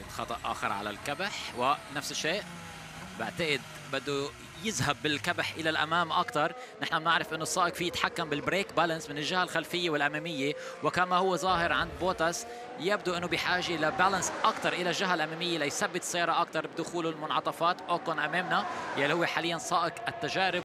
خطأ آخر على الكبح، ونفس الشيء بعتقد بده يذهب بالكبح الى الامام اكثر. نحن بنعرف انه السائق فيه يتحكم بالبريك بالانس من الجهه الخلفيه والاماميه، وكما هو ظاهر عند بوتاس يبدو انه بحاجه لبالانس اكثر الى الجهه الاماميه ليثبت السياره اكثر بدخول المنعطفات. اوكون امامنا يلي هو حاليا سائق التجارب.